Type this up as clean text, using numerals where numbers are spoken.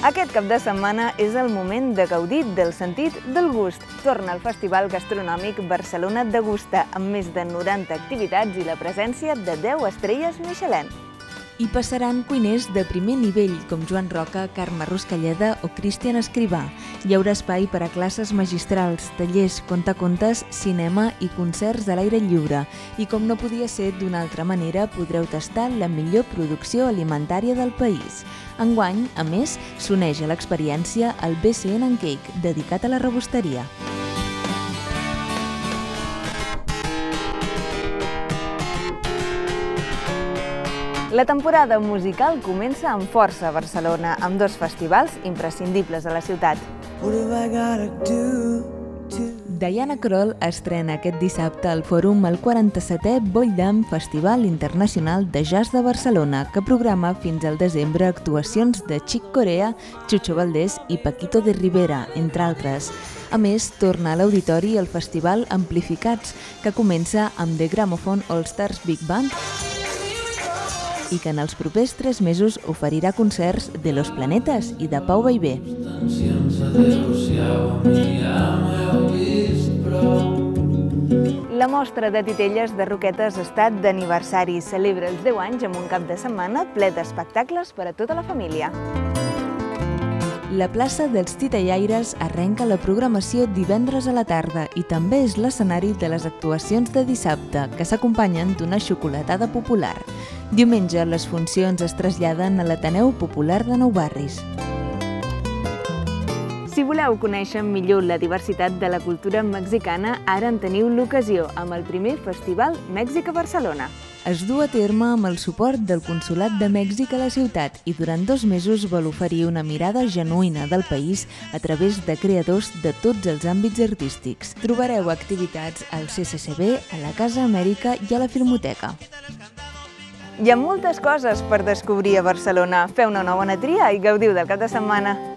Aquest cap de setmana és el moment de gaudir del sentit del gust. Torna el Festival Gastronòmic Barcelona Degusta, amb més de 90 activitats i la presència de 10 estrelles Michelin. Hi passaran cuiners de primer nivell, com Joan Roca, Carme Ruscalleda o Cristian Escrivà. Hi haurà espai per a classes magistrals, tallers, contacontes, cinema i concerts a l'aire lliure. I com no podia ser d'una altra manera, podreu tastar la millor producció alimentària del país. Enguany, a més, s'uneix a l'experiència el BCN and Cake, dedicat a la rebosteria. La temporada musical comença amb força a Barcelona, amb 2 festivals imprescindibles a la ciutat. Diana Krall estrena aquest dissabte al Fòrum el 47è Volldam Festival Internacional de Jazz de Barcelona, que programa fins al desembre actuacions de Chick Corea, Chucho Valdés i Paquito de Rivera, entre altres. A més, torna a l'auditori el festival Amplificats, que comença amb The Gramophone All Stars Big Band i que en els propers 3 mesos oferirà concerts de Los Planetes i de Pau Vallvé. La mostra de titelles de Roquetes està d'aniversari. Celebra els 10 anys amb un cap de setmana ple d'espectacles per a tota la família. La plaça dels Titellaires arrenca la programació divendres a la tarda i també és l'escenari de les actuacions de dissabte, que s'acompanyen d'una xocolatada popular. Diumenge, les funcions es traslladen a l'Ateneu Popular de Nou Barris. Si voleu conèixer millor la diversitat de la cultura mexicana, ara en teniu l'ocasió amb el primer Festival Mèxic a Barcelona. Es du a terme amb el suport del Consolat de Mèxic a la ciutat i durant 2 mesos vol oferir una mirada genuïna del país a través de creadors de tots els àmbits artístics. Trobareu activitats al CCCB, a la Casa Amèrica i a la Filmoteca. Hi ha moltes coses per descobrir a Barcelona. Feu una bona tria i gaudiu del cap de setmana.